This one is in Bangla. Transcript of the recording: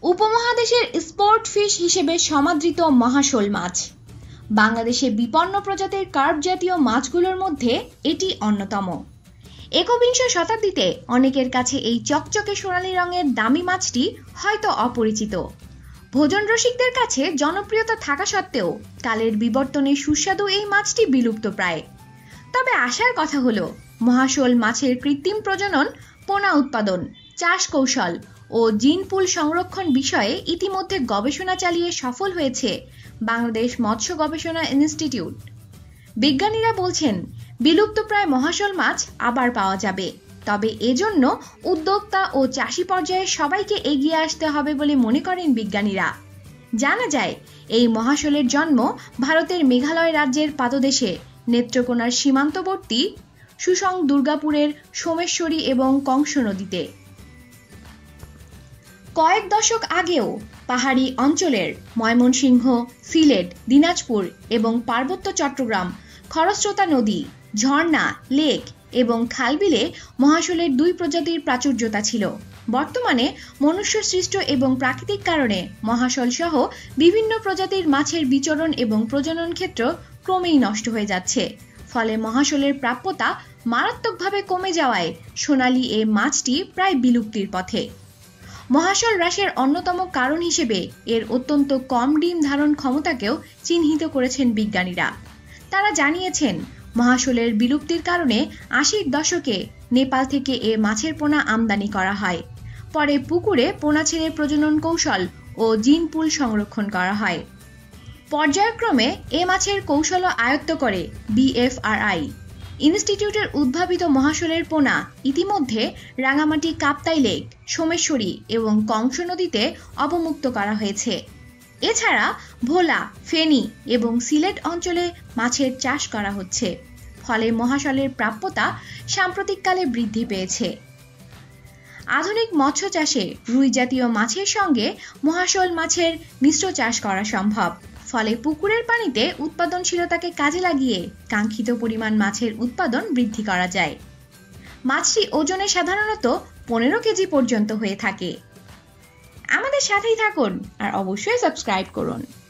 উপমহাদেশের স্পোর্ট ফিশ হিসেবে সমাদৃত মহাশোল মাছ। বাংলাদেশে বিপন্ন প্রজাতির কার্প জাতীয় মাছগুলোর মধ্যে এটি অন্যতম। একবিংশ শতাব্দীতে অনেকের কাছে এই চকচকে সোনালী রঙের দামি মাছটি হয়তো অপরিচিত। ভোজন রসিকদের কাছে জনপ্রিয়তা থাকা সত্ত্বেও কালের বিবর্তনে সুস্বাদু এই মাছটি বিলুপ্ত প্রায়। তবে আশার কথা হলো মহাশোল মাছের কৃত্রিম প্রজনন, পোনা উৎপাদন, চাষ কৌশল ও জিন পুল সংরক্ষণ বিষয়ে ইতিমধ্যে গবেষণা চালিয়ে সফল হয়েছে বাংলাদেশ মৎস্য গবেষণা ইনস্টিটিউট। বিজ্ঞানীরা বলছেন বিলুপ্তপ্রায় মহাশোল মাছ আবার পাওয়া যাবে, তবে এজন্য উদ্যোক্তা ও চাষি পর্যায়ে সবাইকে এগিয়ে আসতে হবে বলে মনে করেন বিজ্ঞানীরা। জানা যায় এই মহাশোলের জন্ম ভারতের মেঘালয় রাজ্যের পাদদেশে নেত্রকোনার সীমান্তবর্তী সুসং দুর্গাপুরের সোমেশ্বরী এবং কংস নদীতে। কয়েক দশক আগেও পাহাড়ি অঞ্চলের ময়মনসিংহ, সিলেট, দিনাজপুর এবং পার্বত্য চট্টগ্রাম, খরস্রোতা নদী, ঝর্ণা, লেক এবং খালবিলে মহাশোলের দুই প্রজাতির প্রাচুর্যতা ছিল। বর্তমানে মনুষ্য সৃষ্ট এবং প্রাকৃতিক কারণে মহাশোল সহ বিভিন্ন প্রজাতির মাছের বিচরণ এবং প্রজনন ক্ষেত্র ক্রমেই নষ্ট হয়ে যাচ্ছে। ফলে মহাশোলের প্রাপ্যতা মারাত্মকভাবে কমে যাওয়ায় সোনালী এ মাছটি প্রায় বিলুপ্তির পথে। মহাশোল হ্রাসের অন্যতম কারণ হিসেবে এর অত্যন্ত কম ডিম ধারণ ক্ষমতাকেও চিহ্নিত করেছেন বিজ্ঞানীরা। তারা জানিয়েছেন মহাশোলের বিলুপ্তির কারণে ৮০-র দশকে নেপাল থেকে এ মাছের পোনা আমদানি করা হয়। পরে পুকুরে পোনা ছেড়ে প্রজনন কৌশল ও জিন পুল সংরক্ষণ করা হয়। পর্যায়ক্রমে এ মাছের কৌশল আয়ত্ত করে বিএফআরআই। ইনস্টিটিউটের উদ্ভাবিত মহাশোলের পোনা ইতিমধ্যে রাঙামাটি কাপ্তাই লেক, সোমেশ্বরী এবং কংস নদীতে অবমুক্ত করা হয়েছে। এছাড়া ভোলা, ফেনী এবং সিলেট অঞ্চলে মাছের চাষ করা হচ্ছে। ফলে মহাশোলের প্রাপ্যতা সাম্প্রতিককালে বৃদ্ধি পেয়েছে। আধুনিক মৎস্য চাষে রুই জাতীয় মাছের সঙ্গে মহাশোল মাছের মিশ্র চাষ করা সম্ভব। ফলে পুকুরের পানিতে উৎপাদনশীলতাকে কাজে লাগিয়ে কাঙ্ক্ষিত পরিমাণ মাছের উৎপাদন বৃদ্ধি করা যায়। মাছটি ওজনে সাধারণত 15 কেজি পর্যন্ত হয়ে থাকে। আমাদের সাথেই থাকুন আর অবশ্যই সাবস্ক্রাইব করুন।